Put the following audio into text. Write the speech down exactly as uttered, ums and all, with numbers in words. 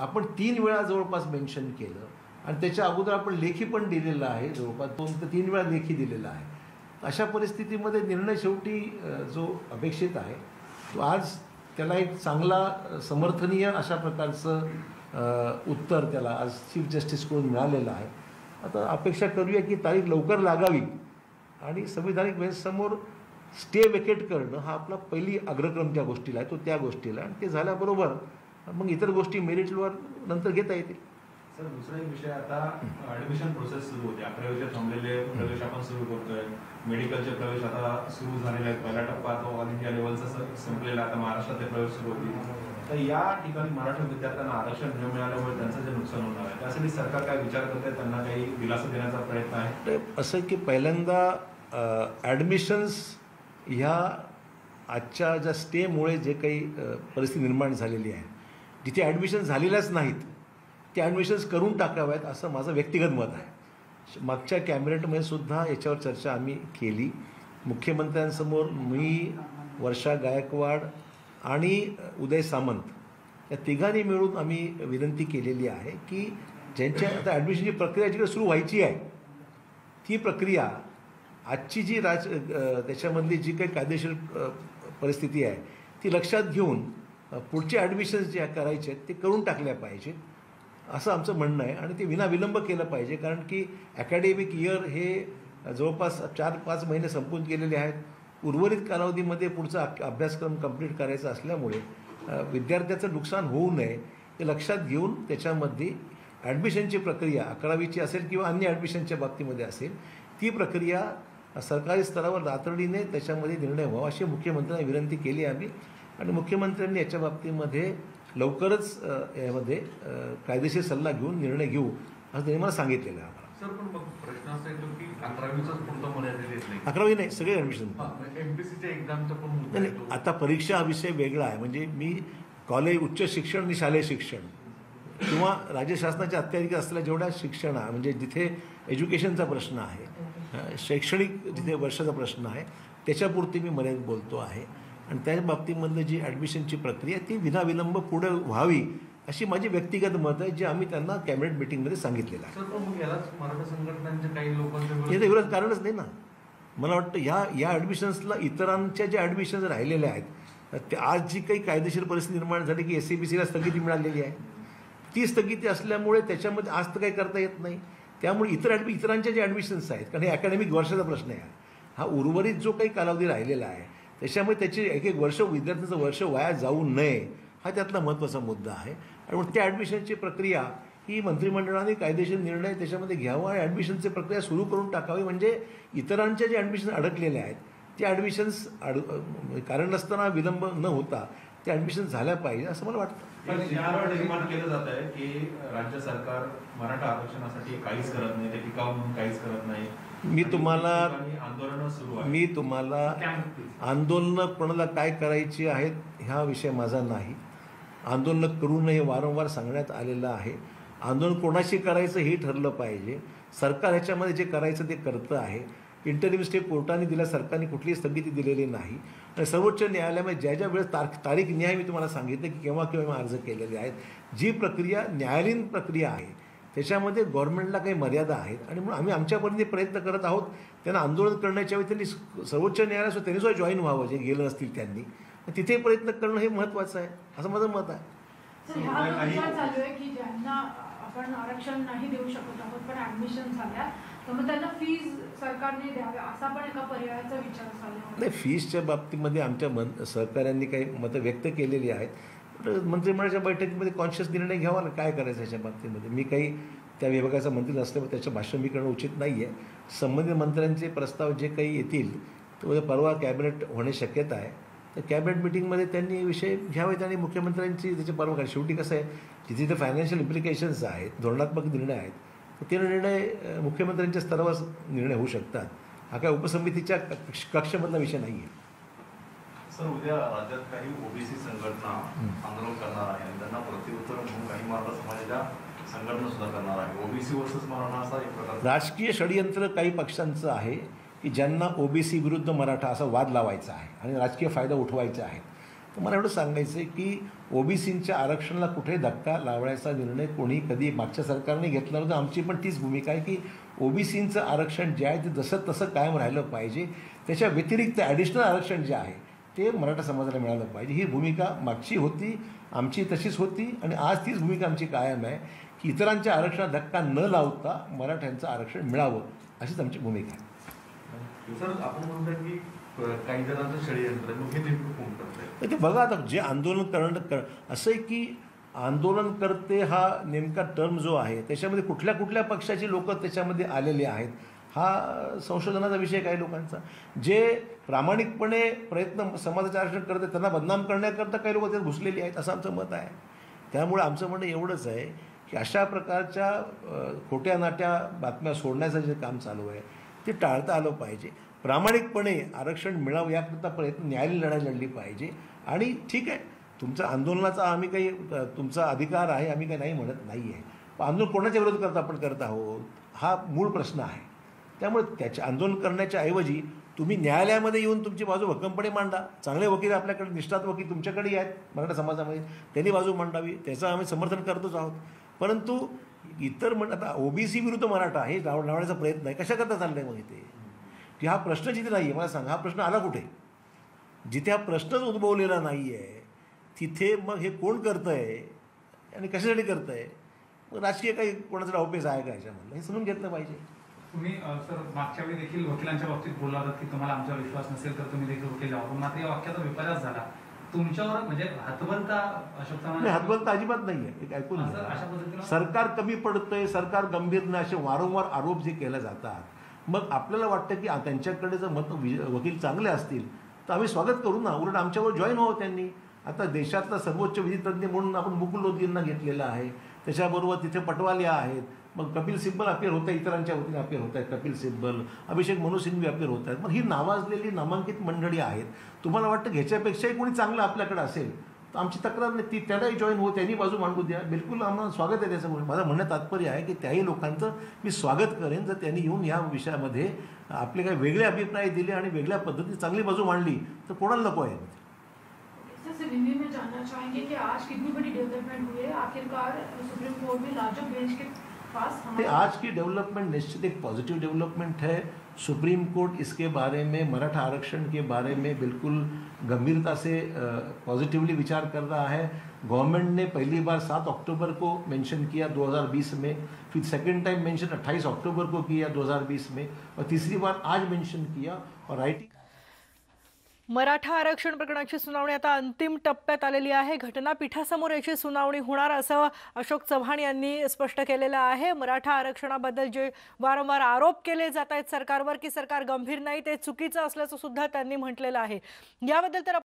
आपण तीन वेळा जवळपास मेन्शन केलं आणि त्याच्या अगोदर आपण लेखी पण दिलेलं आहे, जवळपास दोन ते तीन वेळा लेखी दिलेला आहे. अशा परिस्थितीमध्ये निर्णय शेवटी जो अपेक्षित आहे तो आज त्याला एक चांगला समर्थनीय अशा प्रकारचं उत्तर त्याला आज चीफ जस्टिसकडून मिळालेलं आहे. आता अपेक्षा करूया की तारीख लवकर लागावी आणि संविधानिक बेंचसमोर स्टे वेकेट करणं हा आपला पहिली अग्रक्रम त्या गोष्टीला आहे, तो त्या गोष्टीला, आणि ते झाल्याबरोबर मग इतर गोष्टी मेरिटवर नंतर घेता येतील. सर, दुसरा एक विषय, आता ॲडमिशन प्रोसेस सुरू होते. अकरावीचे थांबलेले प्रवेश आपण सुरू करतोय. मेडिकलचे प्रवेश आता सुरू झालेले आहेत. पहिला टप्पा तो ऑल इंडिया लेवलचा संपलेला, आता महाराष्ट्रातले प्रवेश सुरू होतील. तर या ठिकाणी मराठी विद्यार्थ्यांना आरक्षण न मिळाल्यामुळे त्यांचं जे नुकसान होणार आहे त्यासाठी सरकार काय विचार करते, त्यांना काही दिलासा देण्याचा प्रयत्न आहे? असं की पहिल्यांदा ॲडमिशन्स ह्या आजच्या ज्या स्टेमुळे जे काही परिस्थिती निर्माण झालेली आहे, जिथे ॲडमिशन झालेल्याच नाहीत ते ॲडमिशन्स करून टाकाव्यात असं माझं व्यक्तिगत मत आहे. मागच्या कॅबिनेटमध्ये सुद्धा याच्यावर चर्चा आम्ही केली. मुख्यमंत्र्यांसमोर मी, वर्षा गायकवाड आणि उदय सामंत या तिघांनी मिळून आम्ही विनंती केलेली आहे की ज्यांच्या आता ॲडमिशनची प्रक्रिया जिकडे सुरू व्हायची आहे ती प्रक्रिया आजची जी राज त्याच्यामधली जी काही कायदेशीर परिस्थिती आहे ती लक्षात घेऊन पुढचे ॲडमिशन्स जे करायचे आहेत ते करून टाकल्या पाहिजेत असं आमचं म्हणणं आहे. आणि ते विनाविलंब केलं पाहिजे, कारण की अकॅडेमिक इयर हे जवळपास चार पाच महिने संपून गेलेले आहेत. उर्वरित कालावधीमध्ये पुढचा अभ्यासक्रम कंप्लीट करायचा असल्यामुळे विद्यार्थ्याचं नुकसान होऊ नये ते लक्षात घेऊन त्याच्यामध्ये ॲडमिशनची प्रक्रिया अकरावीची असेल किंवा अन्य ॲडमिशनच्या बाबतीमध्ये असेल ती प्रक्रिया सरकारी स्तरावर तातडीने त्याच्यामध्ये निर्णय व्हावा अशी मुख्यमंत्र्यांनी विनंती केली आम्ही. आणि मुख्यमंत्र्यांनी याच्या बाबतीमध्ये लवकरच यामध्ये कायदेशीर सल्ला घेऊन निर्णय घेऊ असं त्यांनी मला सांगितलेलं आहे. आम्हाला सर, पण मग प्रश्न असा येतो की अकरावीचाच पुरतं मर्यादित येत नाही. अकरावी नाही, सगळे ॲडमिशन. एमपीसीच्या एक्झामचं पण मुद्दा नाही, आता परीक्षा हा विषय वेगळा आहे. म्हणजे मी कॉलेज, उच्च शिक्षण आणि शालेय शिक्षण किंवा राज्य शासनाच्या अत्याधिक असलेल्या जेवढ्या शिक्षण आहे, म्हणजे जिथे एज्युकेशनचा प्रश्न आहे, शैक्षणिक जिथे वर्षाचा प्रश्न आहे त्याच्यापुरती मी मर्यादित बोलतो आहे. आणि त्या बाबतीमधलं जी ॲडमिशनची प्रक्रिया ती विनाविलंब पुढे व्हावी अशी माझी व्यक्तिगत मत आहे, जे आम्ही त्यांना कॅबिनेट मिटिंगमध्ये सांगितलेलं आहे. सर, पण मग यालाच मराठा संघटनांच्या काही लोकांच्या हे विरोध कारणच नाही ना. मला वाटतं ह्या या ॲडमिशन्सला इतरांच्या ज्या ॲडमिशन्स राहिलेल्या आहेत ते आज जी काही कायदेशीर परिस्थिती निर्माण झाली की एस सी बी सीला स्थगिती मिळालेली आहे, ती स्थगिती असल्यामुळे त्याच्यामध्ये आज तर काही करता येत नाही. त्यामुळे इतर ॲडमि इतरांच्या जे ॲडमिशन्स आहेत, कारण हे अकॅडमिक वर्षाचा प्रश्न आहे, हा उर्वरित जो काही कालावधी राहिलेला आहे त्याच्यामुळे त्याचे एक एक वर्ष विद्यार्थ्यांचं वर्ष वाया जाऊ नये हा त्यातला महत्त्वाचा मुद्दा आहे. आणि मग त्या ॲडमिशनची प्रक्रिया ही मंत्रिमंडळाने कायदेशीर निर्णय त्याच्यामध्ये घ्यावा आणि ॲडमिशनची प्रक्रिया सुरू करून टाकावी, म्हणजे इतरांच्या जे ॲडमिशन अडकलेले आहेत ते ॲडमिशन्स अड कारण नसताना विलंब न होता ते ॲडमिशन झाल्या पाहिजे असं मला वाटतं. यावर निर्माण केलं जात आहे की राज्य सरकार मराठा आरक्षणासाठी काहीच करत नाही, ते टिकाव म्हणून काहीच करत नाही. मी तुम्हाला आंदोलनं सुरू आहे. मी तुम्हाला आंदोलनं कोणाला काय करायची आहेत ह्या विषय माझा नाही. आंदोलनं करू नये वारंवार सांगण्यात आलेलं आहे. आंदोलन कोणाशी करायचं हे ठरलं पाहिजे. सरकार ह्याच्यामध्ये जे करायचं ते करतं आहे. इंटरिम स्टे कोर्टाने दिला, सरकारने कुठलीही स्थगिती दिलेली नाही. आणि सर्वोच्च न्यायालयामध्ये ज्या ज्या वेळेस तारीख तारीख न्याय मी तुम्हाला सांगितलं की केव्हा केव्हा अर्ज केलेले आहेत. जी प्रक्रिया न्यायालयीन प्रक्रिया आहे त्याच्यामध्ये गव्हर्नमेंटला काही मर्यादा आहेत आणि म्हणून आम्ही आमच्यापर्यंत प्रयत्न करत आहोत. त्यांना आंदोलन करण्याच्या वेळी त्यांनी सर्वोच्च न्यायालयात त्यांनी सुद्धा जॉईन व्हावं, जे गेलं नसतील त्यांनी, तिथे प्रयत्न करणं हे महत्त्वाचं आहे असं माझं मत आहे. चालू आहे की ज्यांना आपण आरक्षण नाही देऊ शकत आहोत पण ॲडमिशन झाल्या तर मग त्यांना फीज सरकारने द्याव्या असा पण एका पर्यायाचा विचार चालू आहे. नाही, फीजच्या बाबतीमध्ये आमच्या मन सहकाऱ्यांनी काही मतं व्यक्त केलेली आहेत. मंत्रिमंडळाच्या बैठकीमध्ये कॉन्शियस निर्णय घ्यावा ना काय करायचं याच्या बाबतीमध्ये. मी काही त्या विभागाचा मंत्री नसल्यामुळे त्याचं भाषण मी करणं उचित नाही आहे. संबंधित मंत्र्यांचे प्रस्ताव जे काही येतील तो परवा कॅबिनेट होण्याची शक्यता आहे. तर कॅबिनेट मिटिंगमध्ये त्यांनी विषय घ्यावेत आणि मुख्यमंत्र्यांची त्याची परवा करा. शेवटी कसं आहे, जिथे जिथे फायनान्शियल इम्प्लिकेशन्स आहेत, धोरणात्मक निर्णय आहेत, तर ते निर्णय मुख्यमंत्र्यांच्या स्तरावर निर्णय होऊ शकतात. हा काय उपसमितीच्या कक्षामधला विषय नाही आहे. सर, उद्या राज्यात काही ओबीसी संघटना आंदोलन करणार आहे आणि त्यांना प्रत्युत्तर म्हणून काही मराठा समाजाच्या संघटना सुद्धा करणार आहे. ओबीसी वर्सेस मराठा असा एक प्रकार राजकीय षडयंत्र काही पक्षांचं आहे की ज्यांना ओबीसी विरुद्ध मराठा असा वाद लावायचा आहे आणि राजकीय फायदा उठवायचा आहे. तर मला एवढं सांगायचं आहे की ओबीसींच्या आरक्षणाला कुठे धक्का लावण्याचा निर्णय कोणी कधी मागच्या सरकारने घेतला नव्हता. आमची पण तीच भूमिका आहे की ओबीसींचं आरक्षण जे आहे ते जसं तसं कायम राहिलं पाहिजे. त्याच्या व्यतिरिक्त ॲडिशनल आरक्षण जे आहे ते मराठा समाजाला मिळालं पाहिजे. ही भूमिका मागची होती, आमची तशीच होती आणि आज तीच भूमिका आमची कायम आहे की इतरांच्या आरक्षणात धक्का न लावता मराठ्यांचं आरक्षण मिळावं अशीच आमची भूमिका आहे. सर आपण म्हणतो की काही जणांचं षडयंत्र मग हे नेमकं कोण करतंय? तर ते बघा आता जे आंदोलन करणं कर असं आहे की आंदोलनकर्ते हा नेमका टर्म जो आहे त्याच्यामध्ये कुठल्या कुठल्या पक्षाची लोक त्याच्यामध्ये आलेले आहेत हा संशोधनाचा विषय काही लोकांचा. जे प्रामाणिकपणे प्रयत्न समाजाचे आरक्षण करते त्यांना बदनाम करण्याकरता काही लोक त्यात घुसलेली आहेत असं आमचं मत आहे. त्यामुळे आमचं म्हणणं एवढंच आहे की अशा प्रकारच्या खोट्या नाट्या बातम्या सोडण्याचं जे काम चालू आहे ते टाळता आलं पाहिजे. प्रामाणिकपणे आरक्षण मिळावं याकरता प्रयत्न न्यायालयीन लढाई लढली पाहिजे. आणि ठीक आहे तुमचा आंदोलनाचा आम्ही काही तुमचा अधिकार आहे आम्ही काही नाही म्हणत नाही आहे, पण आंदोलन कोणाच्या विरोध करता आपण करत आहोत हा मूळ प्रश्न आहे. त्यामुळे त्याचे आंदोलन करण्याच्या ऐवजी तुम्ही न्यायालयामध्ये येऊन तुमची बाजू भक्कमपणे मांडा. चांगले वकील आपल्याकडे निष्ठात वकील तुमच्याकडेही आहेत मराठा समाजामध्ये, त्यांनी बाजू मांडावी त्याचं आम्ही समर्थन करतोच आहोत. परंतु इतर म्हण आता ओबीसी विरुद्ध मराठा हे लाव लावण्याचा प्रयत्न आहे कशाकरता चाललं आहे मग इथे की हा प्रश्न जिथे नाही आहे मला सांगा हा प्रश्न आला कुठे? जिथे हा प्रश्नच उद्भवलेला नाही आहे तिथे मग हे कोण करतं आहे आणि कशासाठी करतं आहे? मग राजकीय काही कोणाचा डावपेच आहे का ह्याच्यामधलं हे समजून घेतलं पाहिजे. तुम्ही सर मागच्या वेळी देखील वकिलांच्या बाबतीत बोलला होता की तुम्हाला आमचा विश्वास नसेल तर तुम्ही देखील वकील व्हा, पण मात्र या वाक्याचा विपर्यास झाला. तुमच्यावर म्हणजे हातबलता अशोक नाही हातबल तर अजिबात नाही आहे. एक ऐकून असं- अशा पद्धतीनं घ्या. सरकार कमी पडतंय सरकार गंभीर नाही असे वारंवार आरोप जे केले जातात मग आपल्याला वाटतं की आ- त्यांच्याकडे जर मत वि- वकील चांगले असतील तर आम्ही स्वागत करू ना. उलट आमच्यावर जॉईन व्हावं त्यांनी. आता देशातला सर्वोच्च विधितज्ञ म्हणून आपण मुकुल रोहतगींना घेतलेलं आहे. त्याच्याबरोबर तिथे पटवालिया आहेत. मग कपिल सिब्बल अपेअर होत आहे इतरांच्या वतीने अपेअर होत आहेत. कपिल सिब्बल अभिषेक मनु सिंघवी अपेअर होत आहेत. मग ही नावाजलेली नामांकित मंडळी आहेत. तुम्हाला वाटतं ह्याच्यापेक्षाही कोणी चांगलं आपल्याकडे असेल तर आमची तक्रार नाही ती त्यालाही जॉईन हो त्यांनी बाजू मांडू द्या. बिलकुल आम्हाला स्वागत आहे त्याचं. माझं म्हणणं तात्पर्य आहे की त्याही लोकांचं मी स्वागत करेन जर त्यांनी येऊन या विषयामध्ये आपले काही वेगळे अभिप्राय दिले आणि वेगळ्या पद्धतीने चांगली बाजू मांडली तर कोणाला नको आहे. जैसे हिंदी में जानना चाहेंगे कि आज कितनी बड़ी डेवलपमेंट हुई है आखिरकार सुप्रीम कोर्ट में लार्जर बेंच के पास ते आज की डेवलपमेंट निश्चित एक पॉजिटिव डेवलपमेंट है. सुप्रीम कोर्ट इसके बारे में मराठा आरक्षण के बारे में बिल्कुल गंभीरता से पॉजिटिवली विचार कर रहा है. गवर्नमेंट ने पहली बार सात अक्टूबर को मेंशन किया दो हज़ार बीस में, फिर सेकंड टाइम मेंशन अट्ठाईस अक्टूबर को किया दो हज़ार बीस में और तीसरी बार आज मेंशन किया. और राइटिंग मराठा आरक्षण प्रकरणाची सुनावणी आता अंतिम टप्प्यात आलेली आहे. घटनापीठासमोर याची सुनावणी होणार असं अशोक चव्हाण यांनी स्पष्ट केलेलं आहे. मराठा आरक्षणाबद्दल जे वारंवार आरोप केले जात आहेत सरकारवर की सरकार गंभीर नाही ते चुकीचं असल्याचं सुद्धा त्यांनी म्हटलेलं आहे. याबद्दल तर